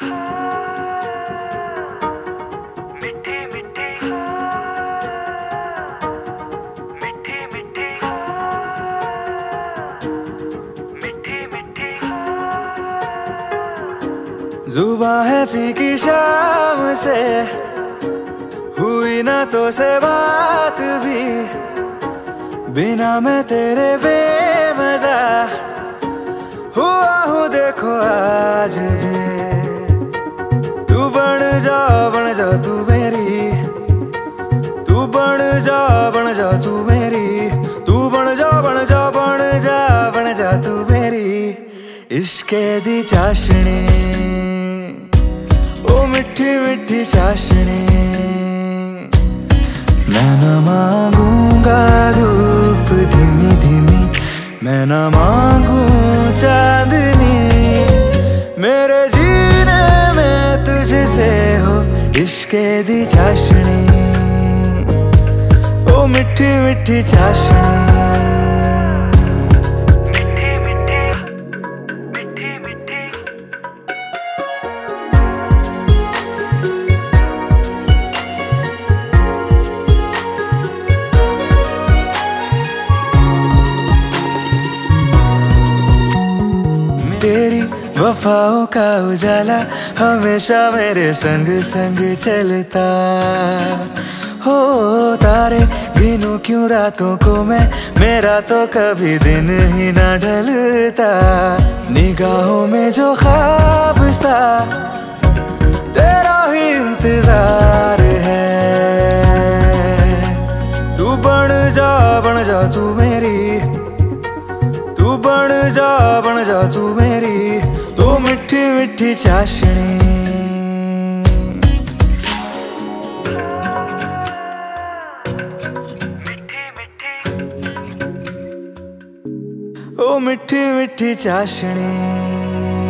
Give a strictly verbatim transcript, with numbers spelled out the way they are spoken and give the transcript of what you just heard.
मिठी मिठी मिठी मिठी मिठी मिठी जुबां है फीकी शाम से, हुई ना तो से बात भी, बिना मैं तेरे बेमजा हुआ हूँ देखो आज भी। तू बन जा बन जा तू मेरी, तू बन जा बन जा तू मेरी, तू बन जा बन जा बन जा बन जा तू मेरी। इश्के दी चाशनी ओ मिठी मिठी चाशनी, मैं न मांगूंगा धूप धीमी धीमी, मैं न मांगू चांदनी, मेरे जीने में तुझसे हो इश्के दी चाशनी, ओ मिठी मिठी चाशनी। तेरी वफाओं का उजाला हमेशा मेरे संग संग चलता हो। तारे गिनूं क्यों रातों को मैं, मेरा तो कभी दिन ही ना ढलता। निगाहों में जो ख्वाब सा तेरा ही इंतजार है। तू बन जा बन जा तू मेरी, तू बन जा बन जा तू मेरी, तू मिठी मिठी चाशनी। मिठी मिठी ओ मिठी मिठी चाशनी।